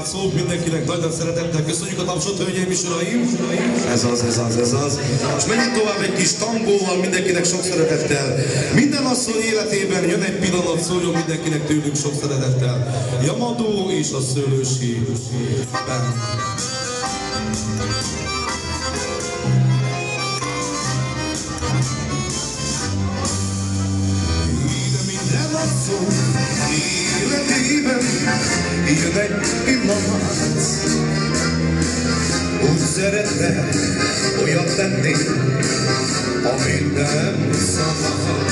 látszók, mindenkinek nagy szeretettel köszönjük a tapsot, hölgyeim és uraim. Ez az. És menjünk tovább egy kis tangóval, mindenkinek sok szeretettel. Minden asszony életében jön egy pillanat, szóljon mindenkinek tőlünk sok szeretettel. Jamadó és a Szőlősi. Életében jön egy pillanat, úgy szeretne olyat tenni, amit nem szabad.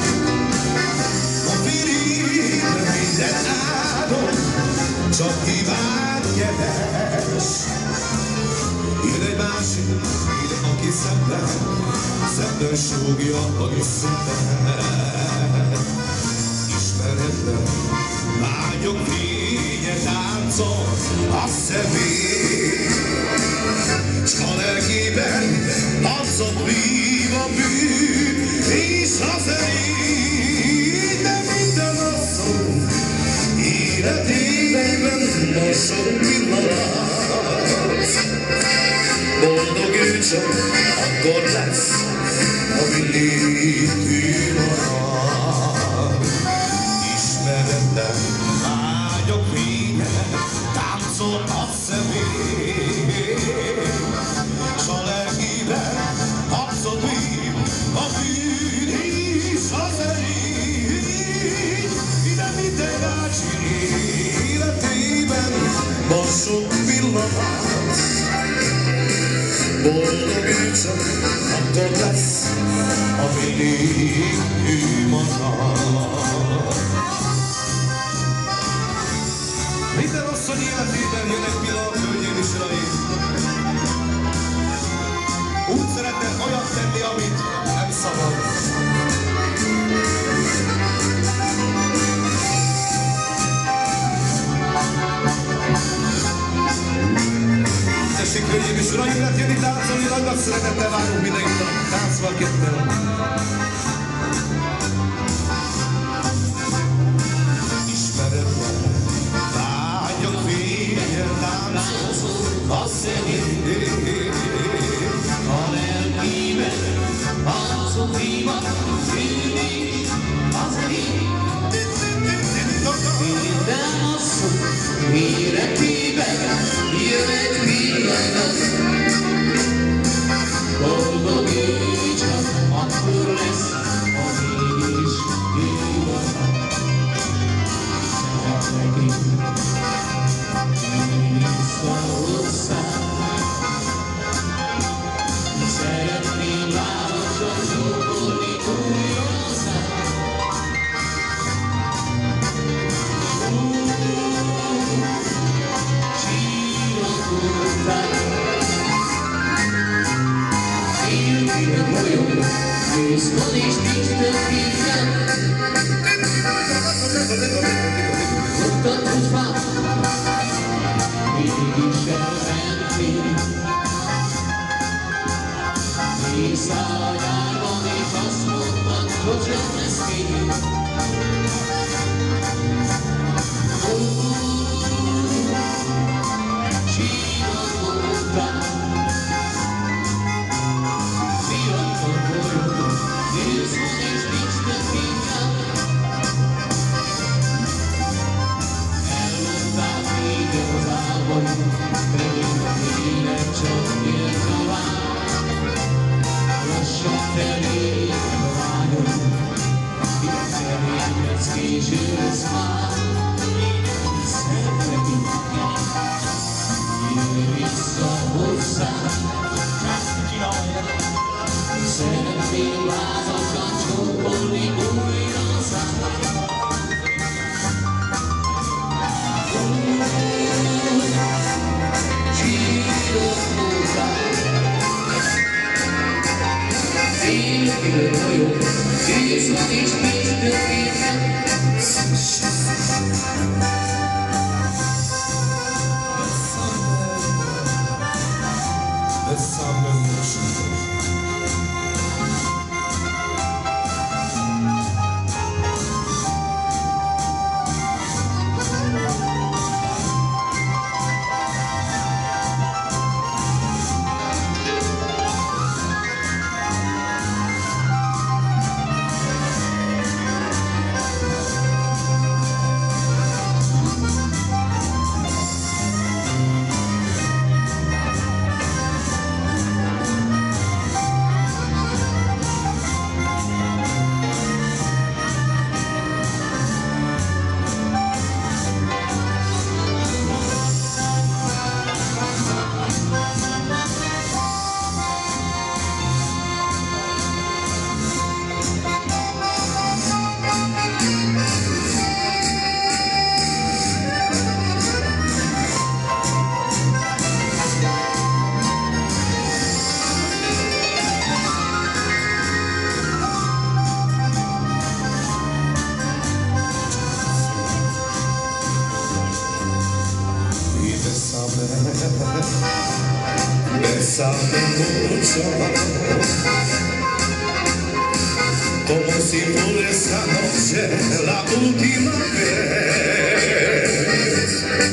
A férjében minden áldom, csak hibát keres. Jön egy másik, aki szemben súgja a szület. Ismeretlen vágyok fénye táncol a személy, s a lelkében azzat vív a bűn és az erély. De minden asszony életében van sok pillanat, boldog ő csak akkor lesz, ha mindig ő marad. Ismeretlen vágyok fénye táncol a személy, s a lelkében abszolút vív a bűn és az erény. De minden bácsi életében van sok pillanat, boldog ő csak akkor lesz, ha mindig ő marad. Minden asszony életében jön egy pillanat, hölgyeim és uraim. Úgy szeretne olyat tenni, amit nem szabad. Tessék, hölgyeim és uraim, lehet jönni táncolni, nagy szeretettel várunk mindenkit a táncvalképpen. A személy, a lelkében azon hívat, mindig az erény. Minden asszony életében jön egy pillanat, boldog ő csak akkor lesz, ha mégis ő van. Szeretnek én szeretném városan csókolni újra szám. Csírok után félkében molyog, őszkod és nincs több minden. Tudtad, hogy fát, mégis elmentél. Mészáll a nyárban, és azt mondtad, hogy nem lesz fény. Csillagok után fiatal bolyog, ősz van és nincs több minden. Elmondták még az álmai, pedig a élet csak él tovább. Lassan felé a vágyom, ilyen felényedsz késősz már. Szeretlek innen, jöjj vissza hozzám. Szeretném lázasan csókolni újra szám. Csírok után félkében molyog, ősz van és nincs több minden. Bésame mucho, como si fuera esta noche la última vez.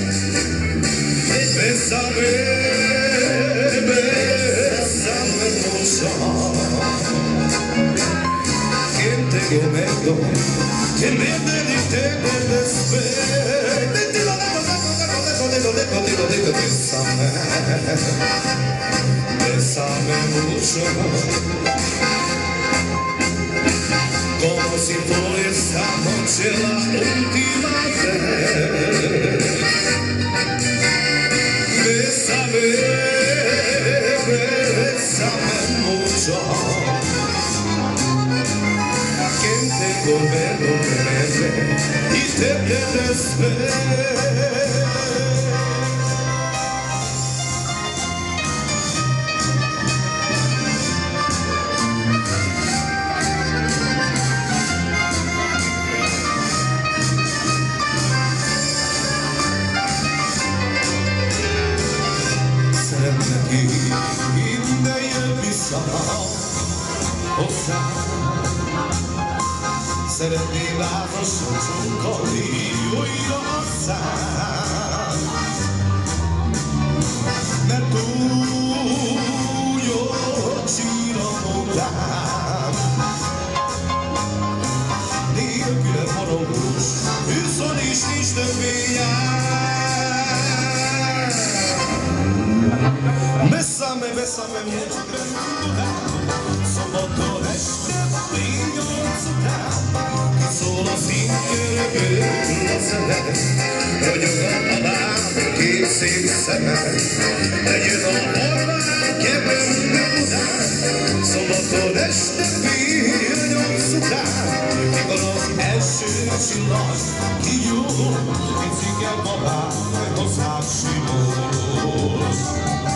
Bésame, bésame mucho, que tengo miedo, que me dedique de desespero. Bésame, bésame mucho, como si fuera esta noche la última vez. Bésame, bésame mucho, que tengo miedo que me ve y te desespero. Serenilato sotto un collirio rossa, nel buio giro montato, Dio che morobus, il sonis nicht via. Bésame, bésame mucho, solo todo este brillo solo sin querer lo sé, pero yo no quise yo no que me muda, solo con este brillo y con los hechos y los y yo que sigue volar los archivos.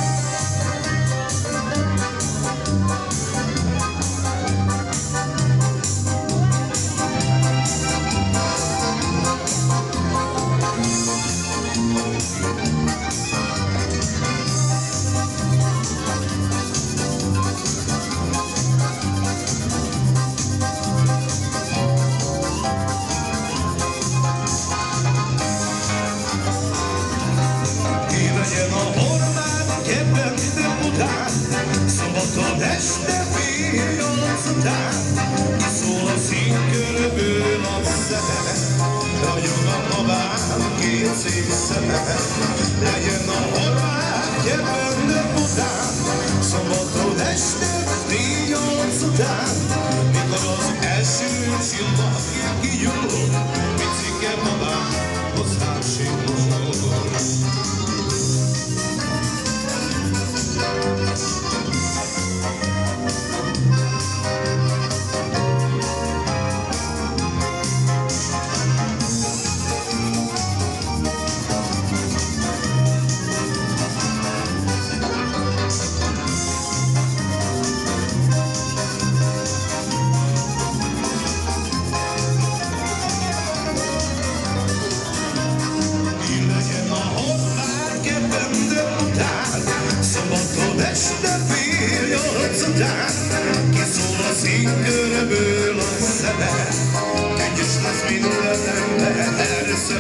Que solo así que lo sé, que ya estás viendo perderse.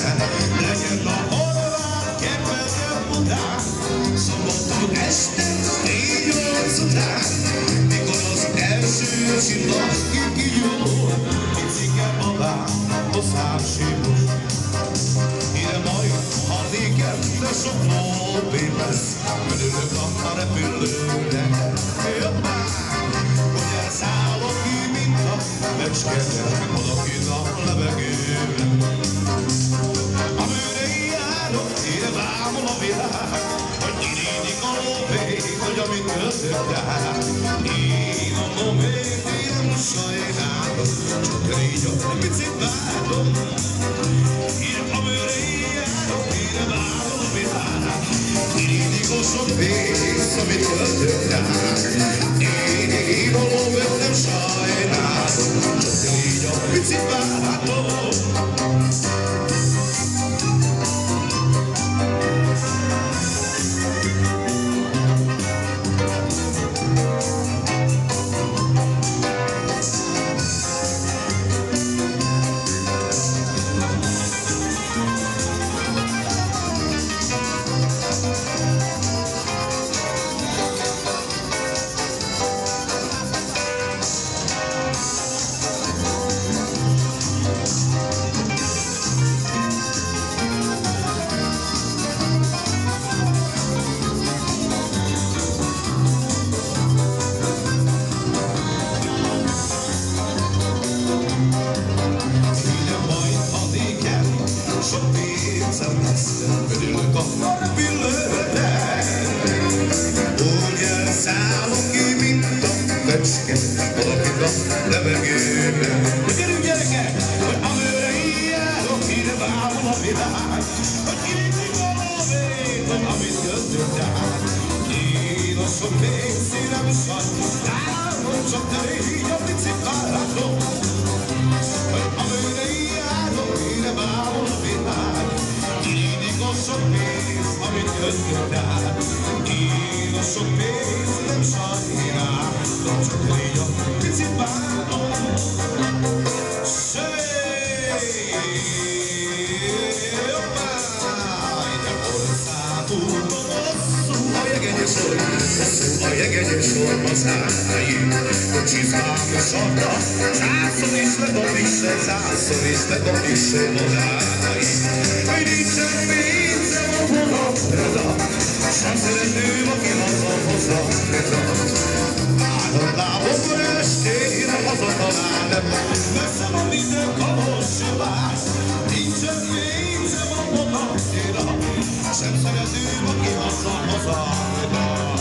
Leyendo ahora que puede mudar, solo todo este brillo sudar. Digo los hechos y los que yo, y sigue volar los archivos. Y de muy hardigen de soplopines, men det kommer det fyller. szállok ki, mint a fecske, valakit a levegőben. Gyerünk gyerekek, hogy amőre járok, ide bámul a világ, hogy kinyitik a lovét, hogy amit köztünk jár. Én a sok pénzére muszáj, látom csak te így a pici páratom, hogy amőre járok, ide bámul a világ. Kinyitik a sok pénz, amit köztünk jár. Én a sok pénz nem sajnálom, csak légy a pici páratom. A jegenyes ormazáim, a csizmámos adta, százszor is ledobik se, százszor is ledobik se modáim. Hogy nincsen pénzem a vonatra, sem szeretném, aki hazahozza rezat. Áldott lábomra estére hazatalál, messze van minden kalos vász. Nincsen pénzem a vonatra, sem szeretném, aki hazahozza rezat.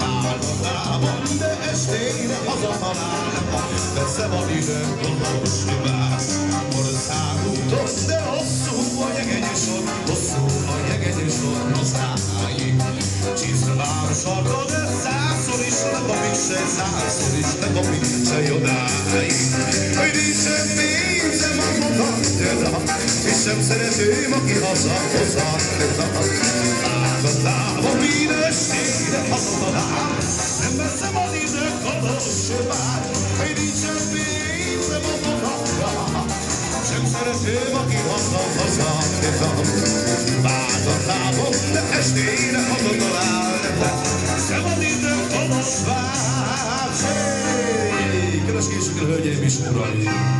De estére hazatalál, persze van ide kolos vász. Országúton, de hosszú a jegenyes sor, hosszú a jegenyes sor hazáig. Csizmám sarka, de százszor is ledobik se, százszor is ledobik se jodáig. Hogy nincsen pénzem a mondatja, és sem szeretőm, aki hazahozza rezat. Látott lábam, minden estére hazatalál, nem messze van idő kolos vár, hogy nincsen pénzem a vonatra, sem szeretőm, aki haza-haza rezat. Látott lábam, de estére hazatalál, nem van idő kolos vár. Kedves későkkel, hölgyeim és uraim!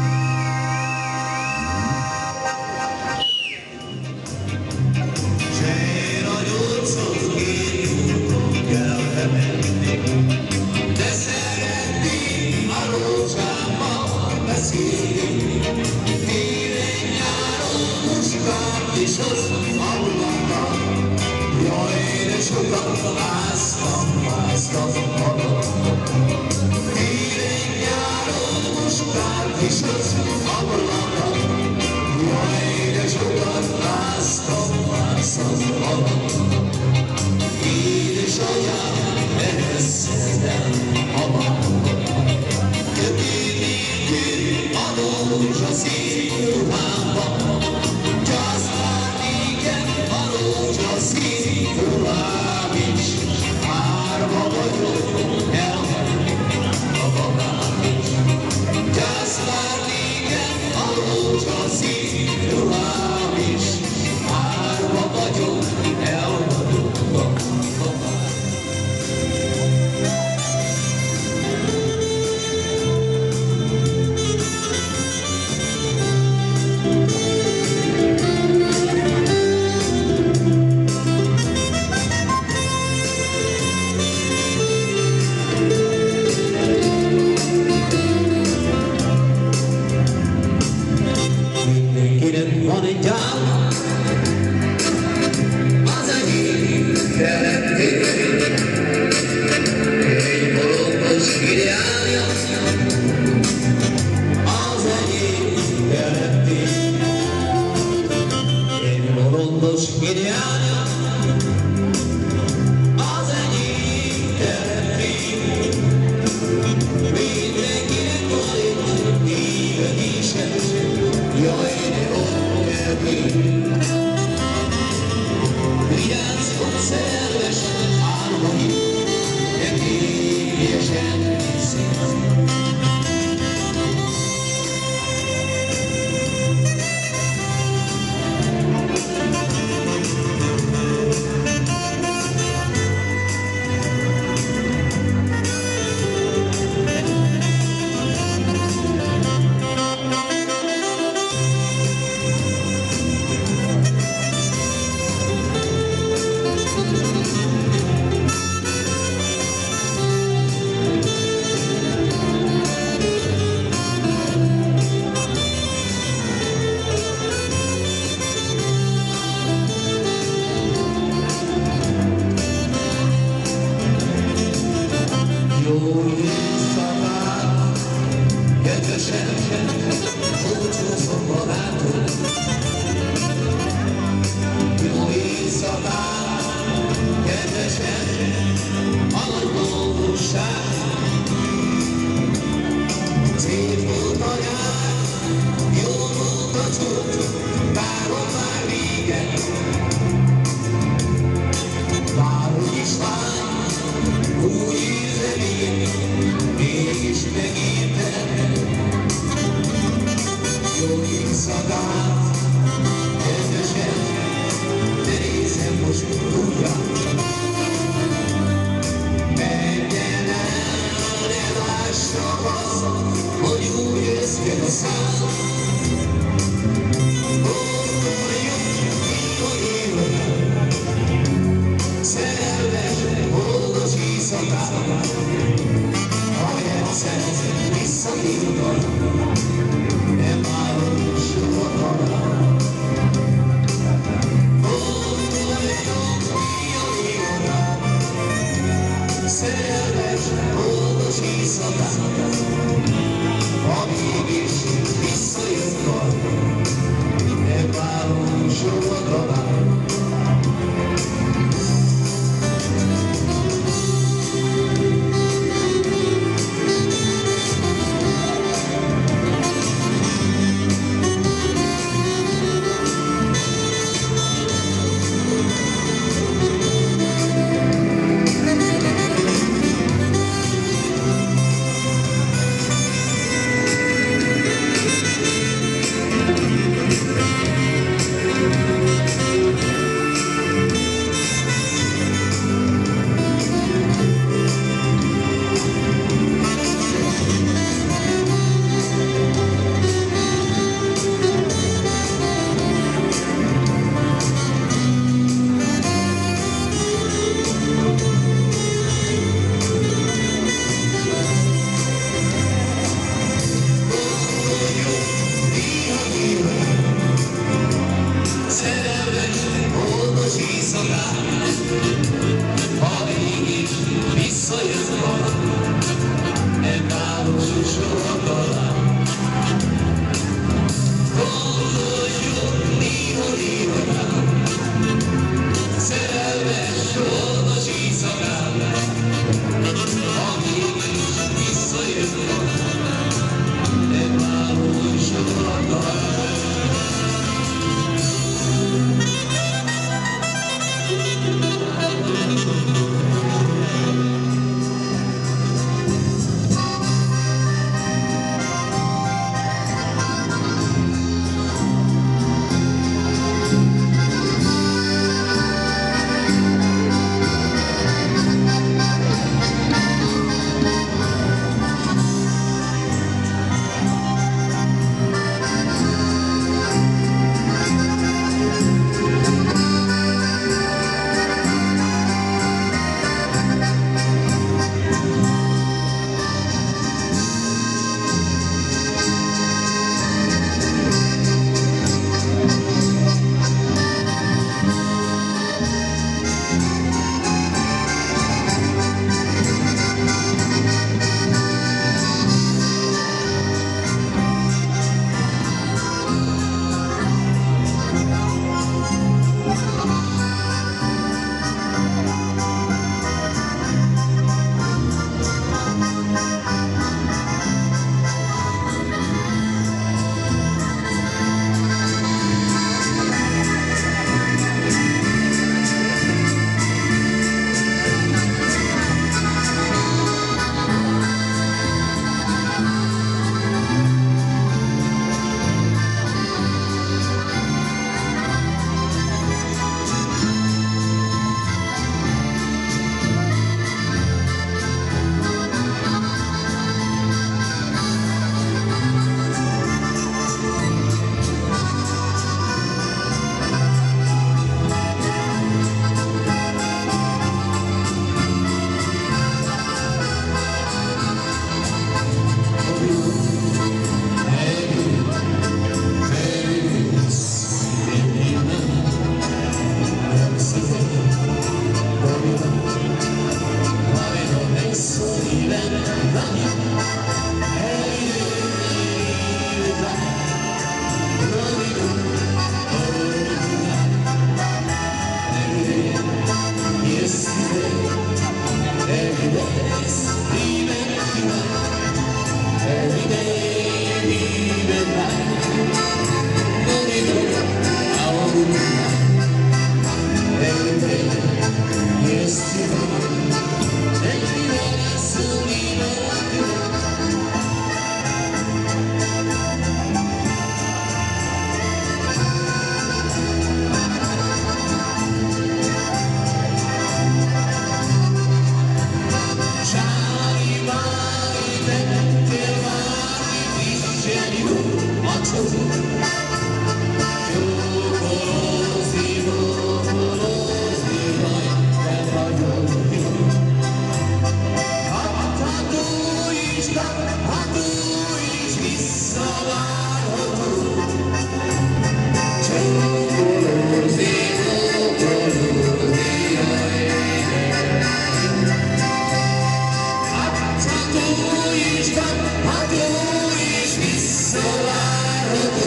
Isten, hát jó és visszavárható.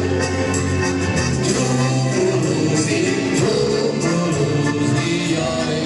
Csókolózni, jaj.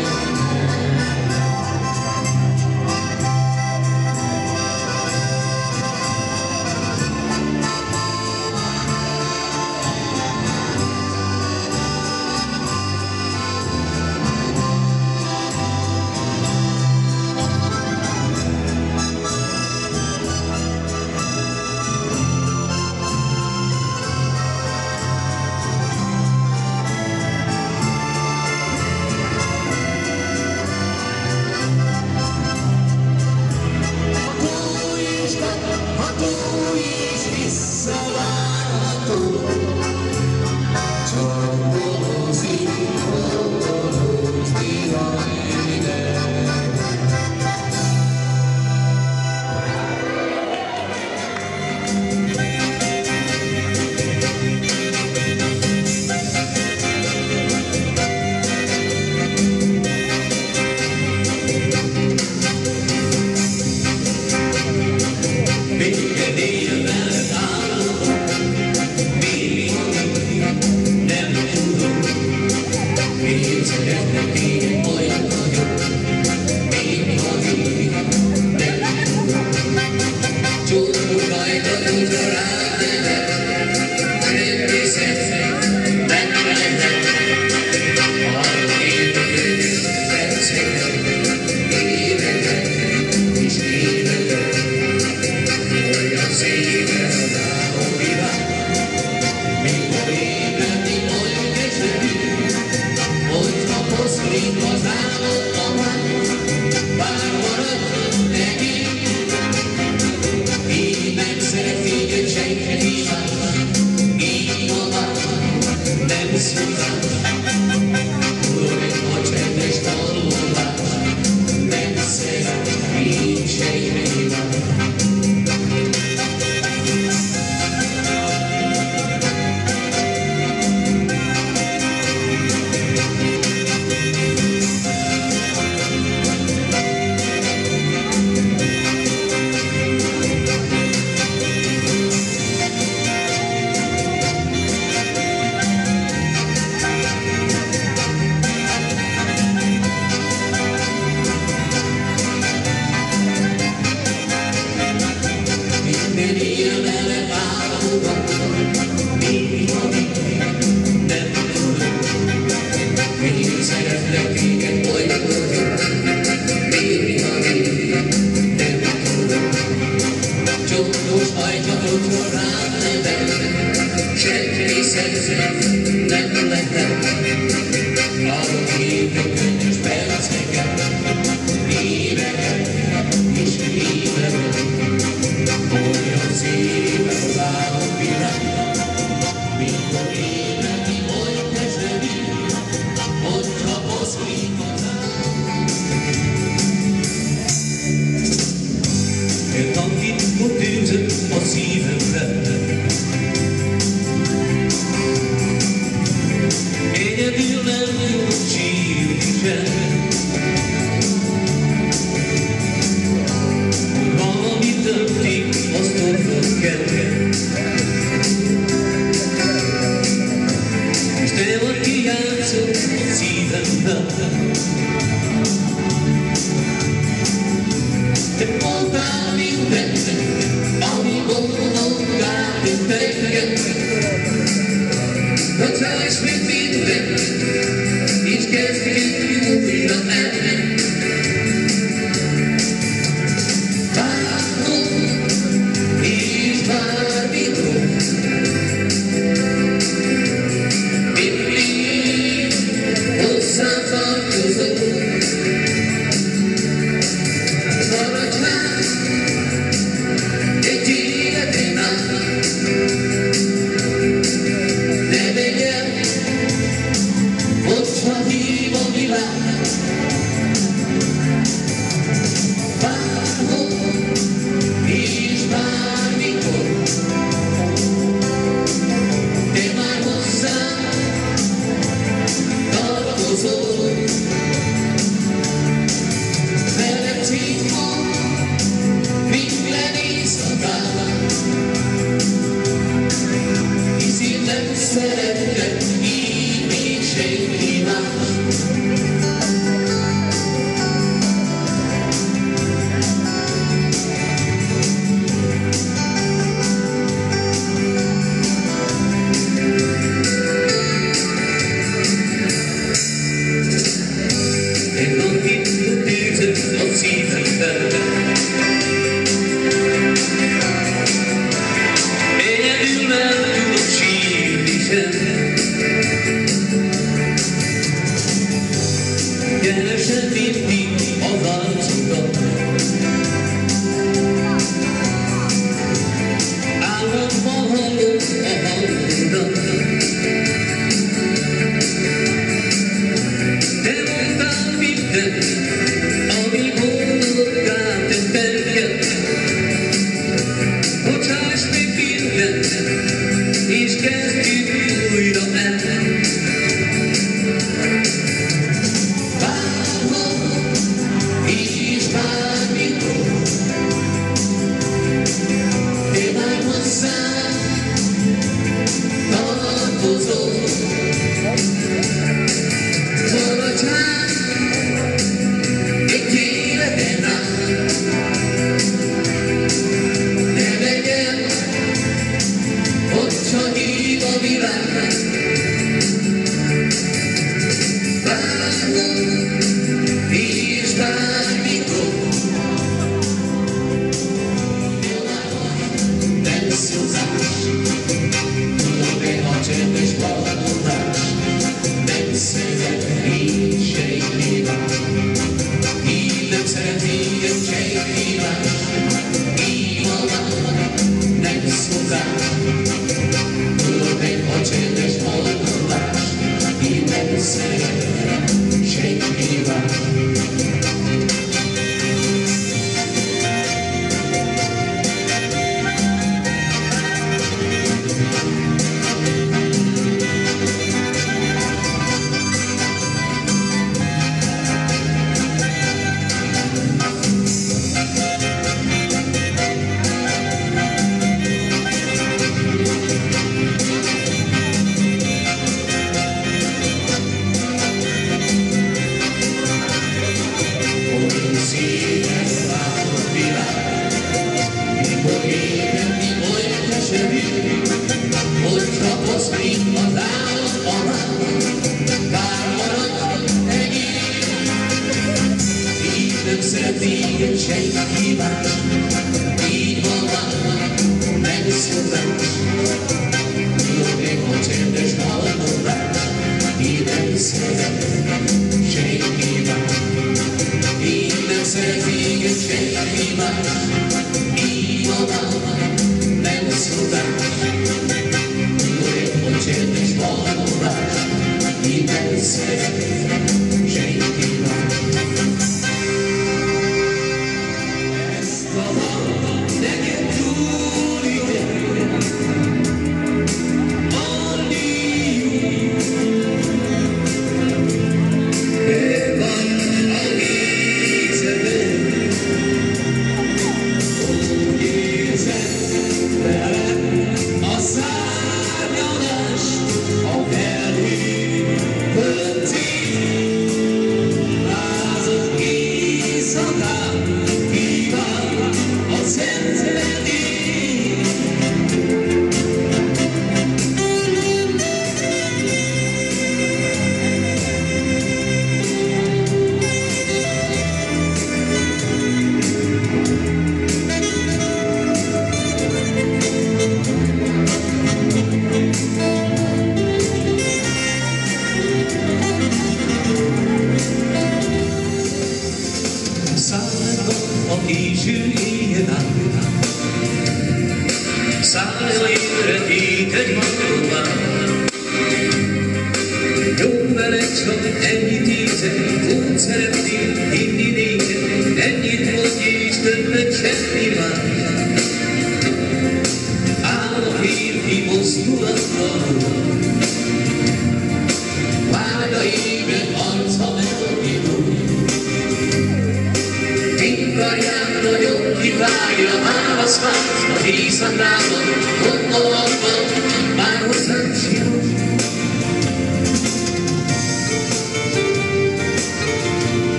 senki más. Így van már, megszólal, jobbik a csendes hallomás. Így nem szeret senki más. Így nem szeret téged senki más. Így van már, megszólal, jobbik a csendes hallomás. Így nem szeret senki más.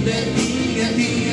de éget